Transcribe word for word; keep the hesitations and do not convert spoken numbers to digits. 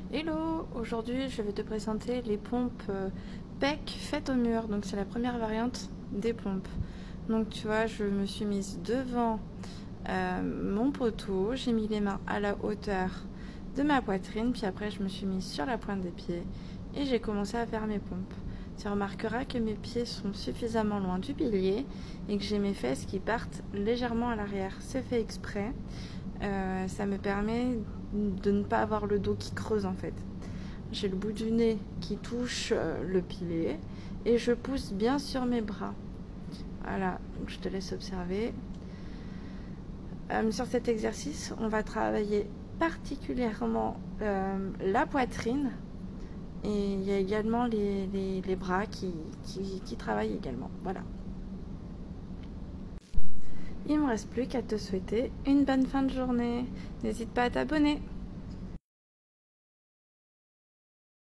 Hello, aujourd'hui je vais te présenter les pompes euh, P E C faites au mur. Donc c'est la première variante des pompes. Donc tu vois, je me suis mise devant euh, mon poteau, j'ai mis les mains à la hauteur de ma poitrine, puis après je me suis mise sur la pointe des pieds et j'ai commencé à faire mes pompes. Tu remarqueras que mes pieds sont suffisamment loin du pilier et que j'ai mes fesses qui partent légèrement à l'arrière. C'est fait exprès. Euh, ça me permet de ne pas avoir le dos qui creuse en fait. J'ai le bout du nez qui touche euh, le pilier et je pousse bien sur mes bras. Voilà, donc je te laisse observer. Euh, sur cet exercice, on va travailler particulièrement euh, la poitrine et il y a également les, les, les bras qui, qui, qui travaillent également. Voilà. Il ne me reste plus qu'à te souhaiter une bonne fin de journée. N'hésite pas à t'abonner.